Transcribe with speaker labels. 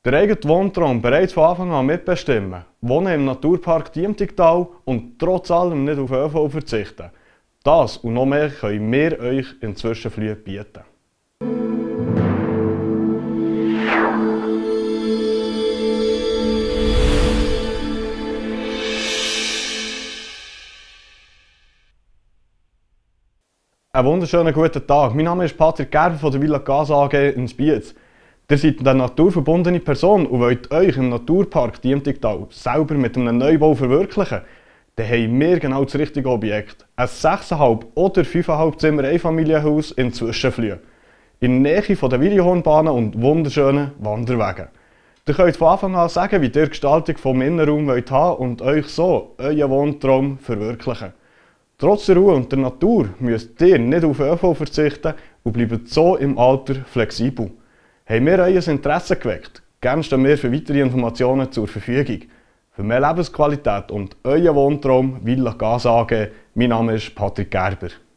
Speaker 1: Der eigene Wohntraum bereits von Anfang an mitbestimmen, wohnen im Naturpark Diemtigtal und trotz allem nicht auf ÖV verzichten. Das und noch mehr können wir euch in Zwischenflühe bieten. Einen wunderschönen guten Tag. Mein Name ist Patrick Gerber von der Villa Casa AG in Spiez. Ihr seid eine naturverbundene Person und wollt euch im Naturpark Diemtigtal selber mit einem Neubau verwirklichen. Dann haben wir genau das richtige Objekt. Ein 6,5 oder 5,5 Zimmer Einfamilienhaus in Zwischenflühe. In der Nähe der Videohornbahnen und wunderschönen Wanderwegen. Ihr könnt von Anfang an sagen, wie ihr die Gestaltung des Innenraums wollt haben und euch so euren Wohntraum verwirklichen. Trotz der Ruhe und der Natur müsst ihr nicht auf ÖV verzichten und bleibt so im Alter flexibel. Haben wir euer Interesse geweckt? Gerne stehen wir für weitere Informationen zur Verfügung. Für mehr Lebensqualität und euren Wohntraum Villa Casa AG. Mein Name ist Patrick Gerber.